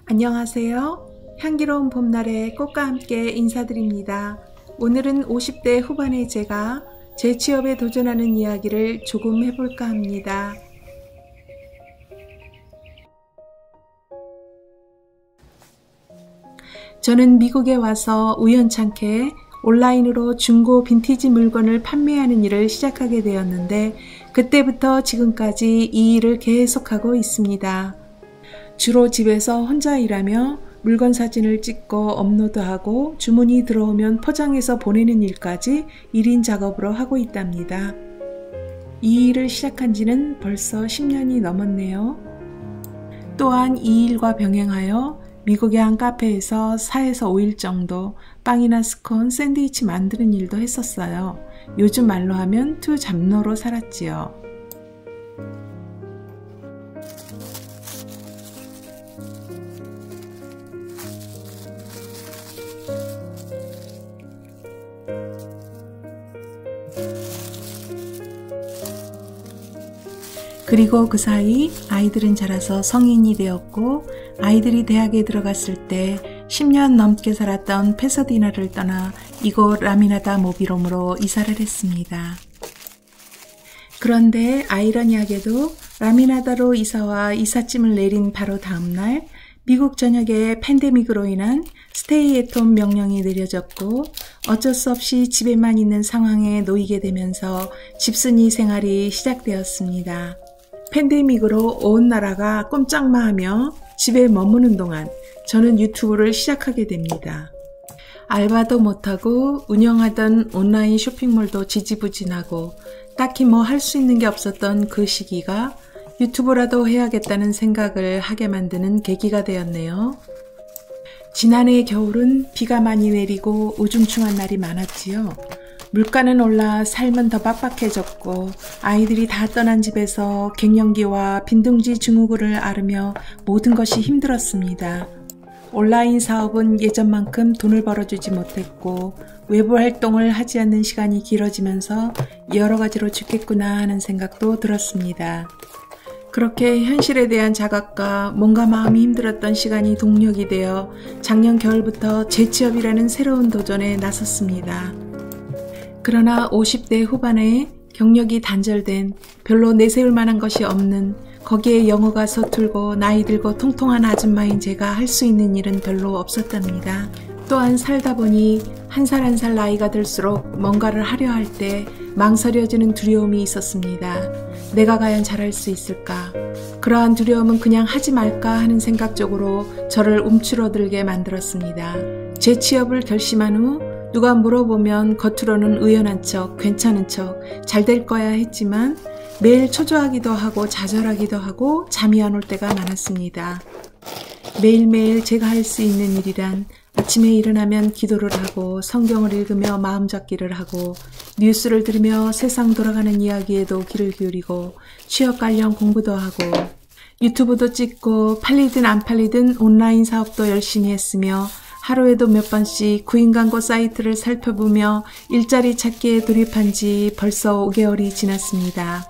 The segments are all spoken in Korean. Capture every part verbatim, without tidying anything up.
안녕하세요. 향기로운 봄날의 꽃과 함께 인사드립니다. 오늘은 오십 대 후반의 제가 재취업에 도전하는 이야기를 조금 해볼까 합니다. 저는 미국에 와서 우연찮게 온라인으로 중고 빈티지 물건을 판매하는 일을 시작하게 되었는데 그때부터 지금까지 이 일을 계속하고 있습니다. 주로 집에서 혼자 일하며 물건 사진을 찍고 업로드하고 주문이 들어오면 포장해서 보내는 일까지 일 인 작업으로 하고 있답니다. 이 일을 시작한 지는 벌써 십 년이 넘었네요. 또한 이 일과 병행하여 미국의 한 카페에서 사에서 오 일 정도 빵이나 스콘, 샌드위치 만드는 일도 했었어요. 요즘 말로 하면 투 잡노로 살았지요. 그리고 그 사이 아이들은 자라서 성인이 되었고 아이들이 대학에 들어갔을 때 십 년 넘게 살았던 패서디나를 떠나 이곳 라미나다 모빌홈으로 이사를 했습니다. 그런데 아이러니하게도 라미나다로 이사와 이삿짐을 내린 바로 다음날 미국 전역에 팬데믹으로 인한 스테이 앳홈 명령이 내려졌고 어쩔 수 없이 집에만 있는 상황에 놓이게 되면서 집순이 생활이 시작되었습니다. 팬데믹으로 온 나라가 꼼짝마하며 집에 머무는 동안 저는 유튜브를 시작하게 됩니다. 알바도 못하고 운영하던 온라인 쇼핑몰도 지지부진하고 딱히 뭐 할 수 있는 게 없었던 그 시기가 유튜브라도 해야겠다는 생각을 하게 만드는 계기가 되었네요. 지난해 겨울은 비가 많이 내리고 우중충한 날이 많았지요. 물가는 올라 삶은 더 빡빡해졌고 아이들이 다 떠난 집에서 갱년기와 빈둥지 증후군을 앓으며 모든 것이 힘들었습니다. 온라인 사업은 예전만큼 돈을 벌어주지 못했고 외부 활동을 하지 않는 시간이 길어지면서 여러 가지로 죽겠구나 하는 생각도 들었습니다. 그렇게 현실에 대한 자각과 몸과 마음이 힘들었던 시간이 동력이 되어 작년 겨울부터 재취업이라는 새로운 도전에 나섰습니다. 그러나 오십 대 후반에 경력이 단절된 별로 내세울 만한 것이 없는 거기에 영어가 서툴고 나이 들고 통통한 아줌마인 제가 할 수 있는 일은 별로 없었답니다. 또한 살다 보니 한 살 한 살 나이가 들수록 뭔가를 하려 할 때 망설여지는 두려움이 있었습니다. 내가 과연 잘할 수 있을까? 그러한 두려움은 그냥 하지 말까 하는 생각 쪽으로 저를 움츠러들게 만들었습니다. 재취업을 결심한 후 누가 물어보면 겉으로는 의연한 척, 괜찮은 척, 잘 될 거야 했지만 매일 초조하기도 하고 좌절하기도 하고 잠이 안 올 때가 많았습니다. 매일매일 제가 할 수 있는 일이란 아침에 일어나면 기도를 하고 성경을 읽으며 마음 잡기를 하고 뉴스를 들으며 세상 돌아가는 이야기에도 귀를 기울이고 취업 관련 공부도 하고 유튜브도 찍고 팔리든 안 팔리든 온라인 사업도 열심히 했으며 하루에도 몇 번씩 구인 광고 사이트를 살펴보며 일자리 찾기에 돌입한 지 벌써 오 개월이 지났습니다.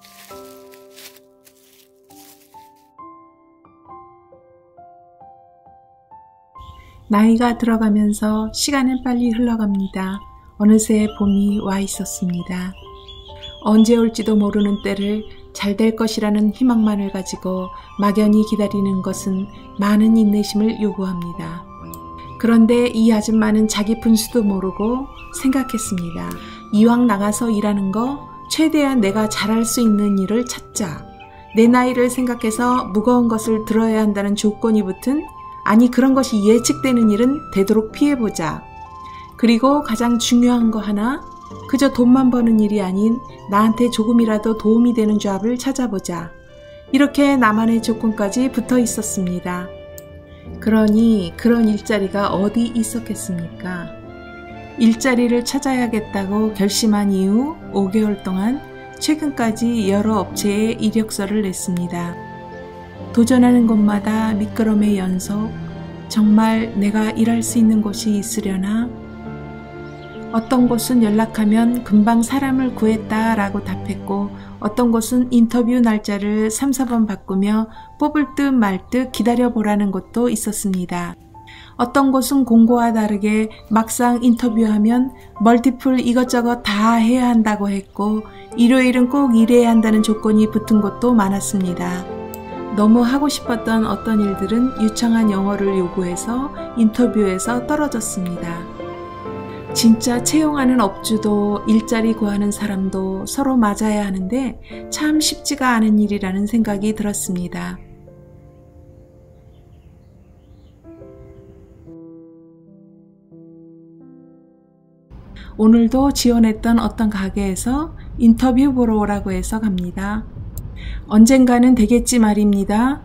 나이가 들어가면서 시간은 빨리 흘러갑니다. 어느새 봄이 와 있었습니다. 언제 올지도 모르는 때를 잘 될 것이라는 희망만을 가지고 막연히 기다리는 것은 많은 인내심을 요구합니다. 그런데 이 아줌마는 자기 분수도 모르고 생각했습니다. 이왕 나가서 일하는 거 최대한 내가 잘할 수 있는 일을 찾자. 내 나이를 생각해서 무거운 것을 들어야 한다는 조건이 붙은 아니 그런 것이 예측되는 일은 되도록 피해보자. 그리고 가장 중요한 거 하나, 그저 돈만 버는 일이 아닌 나한테 조금이라도 도움이 되는 잡을 찾아보자. 이렇게 나만의 조건까지 붙어 있었습니다. 그러니 그런 일자리가 어디 있었겠습니까? 일자리를 찾아야겠다고 결심한 이후 오 개월 동안 최근까지 여러 업체에 이력서를 냈습니다. 도전하는 곳마다 미끄럼의 연속, 정말 내가 일할 수 있는 곳이 있으려나? 어떤 곳은 연락하면 금방 사람을 구했다 라고 답했고 어떤 곳은 인터뷰 날짜를 삼, 사 번 바꾸며 뽑을 듯 말 듯 기다려보라는 곳도 있었습니다. 어떤 곳은 공고와 다르게 막상 인터뷰하면 멀티플 이것저것 다 해야 한다고 했고 일요일은 꼭 일해야 한다는 조건이 붙은 곳도 많았습니다. 너무 하고 싶었던 어떤 일들은 유창한 영어를 요구해서 인터뷰에서 떨어졌습니다. 진짜 채용하는 업주도 일자리 구하는 사람도 서로 맞아야 하는데 참 쉽지가 않은 일이라는 생각이 들었습니다. 오늘도 지원했던 어떤 가게에서 인터뷰 보러 오라고 해서 갑니다. 언젠가는 되겠지 말입니다.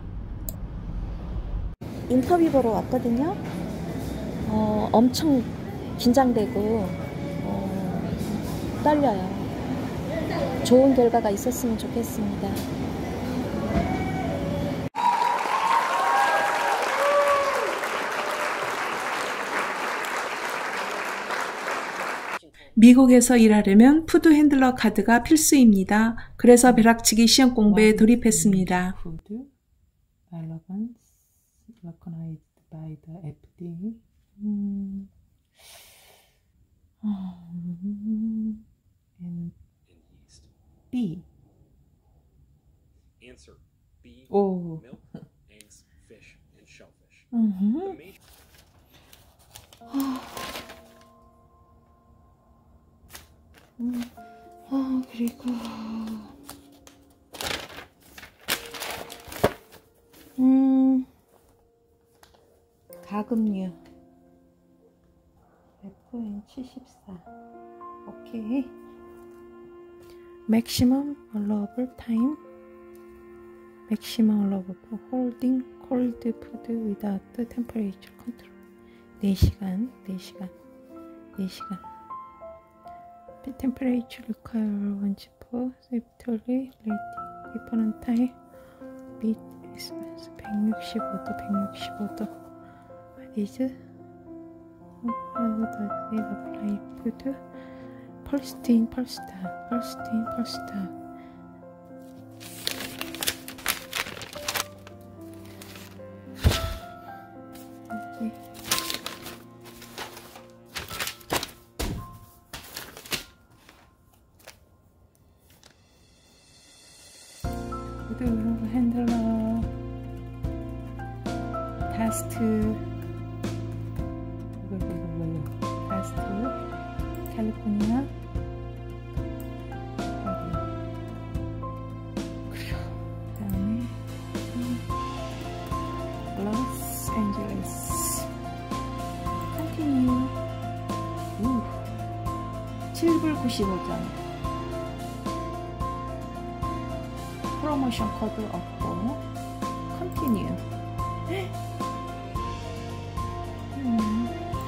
인터뷰 보러 왔거든요. 어, 엄청 긴장되고 어, 떨려요. 좋은 결과가 있었으면 좋겠습니다. 미국에서 일하려면 푸드 핸들러 카드가 필수입니다. 그래서 벼락치기 시험 공부에 돌입했습니다. Food relevance recognized by the 에프 디 에이. 음. 음. And B. Answer B. 오. Milk, eggs, fish, and shellfish. 음. The main 음. 아, 그리고 음. 가금류 백 칠십사. 오케이. Maximum allowable time. Maximum allowable holding cold food without temperature control. 네 시간, 네 시간, 네 시간. Temperature required for safely rating different time. Beat expense 백육십오 도, 백육십오 도. What is how does it apply food? First in, first out, first in, first out. Okay. Food handler, task, task, 캘리포니아. 그리고 그다음에 로스앤젤레스. 컨티뉴. 칠 불 구십오 점. 프로모션 코드 없고 컨티뉴. 음.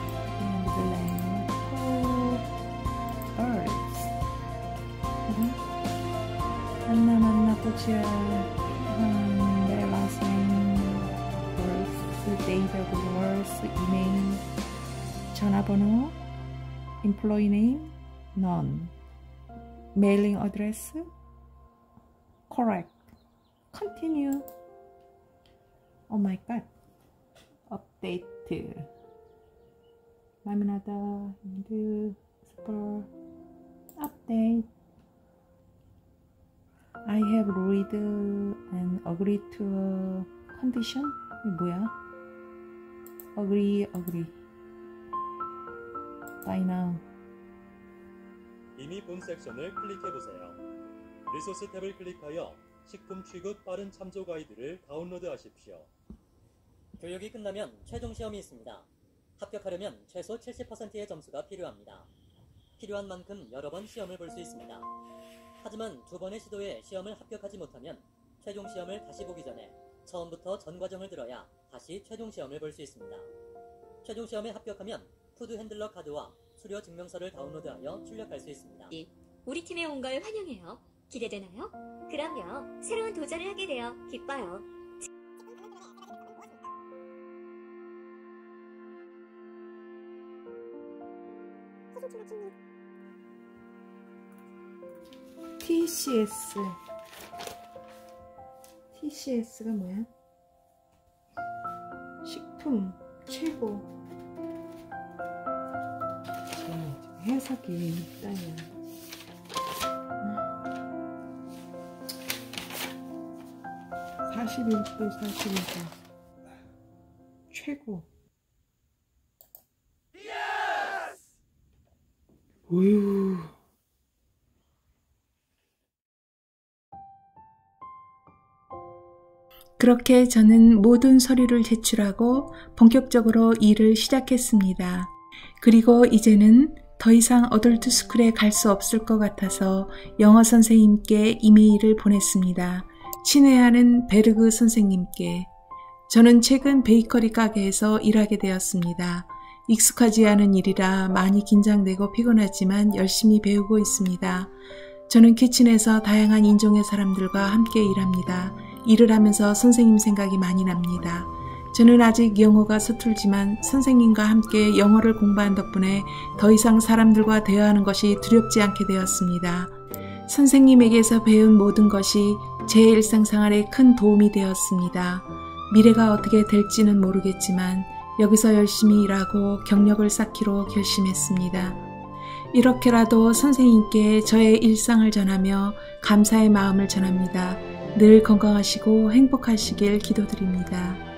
만나 만나 보자. 음, 내 last name, birth, date of birth, 이메일, 전화번호, employee name, none, mailing address, correct, continue. Oh my god, update. 라미나다, 인드, 스포, update. I have read and agreed to a condition. 이게 뭐야? Agree, agree. By now. 이미 본 섹션을 클릭해보세요. 리소스 탭을 클릭하여 식품 취급 빠른 참조 가이드를 다운로드하십시오. 교육이 끝나면 최종 시험이 있습니다. 합격하려면 최소 칠십 퍼센트의 점수가 필요합니다. 필요한 만큼 여러 번 시험을 볼 수 있습니다. 하지만 두 번의 시도에 시험을 합격하지 못하면 최종 시험을 다시 보기 전에 처음부터 전 과정을 들어야 다시 최종 시험을 볼 수 있습니다. 최종 시험에 합격하면 푸드 핸들러 카드와 수료 증명서를 다운로드하여 출력할 수 있습니다. 우리 팀에 온 걸 환영해요. 기대되나요? 그럼요. 새로운 도전을 하게 되어 기뻐요. 티씨에스. 티씨에스가 뭐야? 식품 최고. 해석이 있다냐. 사십일 도 사십일 도 최고. 우유. 그렇게 저는 모든 서류를 제출하고 본격적으로 일을 시작했습니다. 그리고 이제는 더 이상 어덜트 스쿨에 갈 수 없을 것 같아서 영어 선생님께 이메일을 보냈습니다. 친애하는 베르그 선생님께. 저는 최근 베이커리 가게에서 일하게 되었습니다. 익숙하지 않은 일이라 많이 긴장되고 피곤하지만 열심히 배우고 있습니다. 저는 키친에서 다양한 인종의 사람들과 함께 일합니다. 일을 하면서 선생님 생각이 많이 납니다. 저는 아직 영어가 서툴지만 선생님과 함께 영어를 공부한 덕분에 더 이상 사람들과 대화하는 것이 두렵지 않게 되었습니다. 선생님에게서 배운 모든 것이 제 일상생활에 큰 도움이 되었습니다. 미래가 어떻게 될지는 모르겠지만 여기서 열심히 일하고 경력을 쌓기로 결심했습니다. 이렇게라도 선생님께 저의 일상을 전하며 감사의 마음을 전합니다. 늘 건강하시고 행복하시길 기도드립니다.